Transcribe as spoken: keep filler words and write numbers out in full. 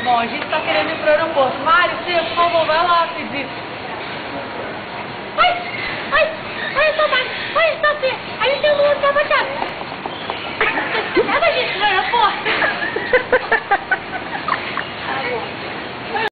Bom, a gente tá querendo ir pro aeroporto. Mari, você, por favor, vai lá pedir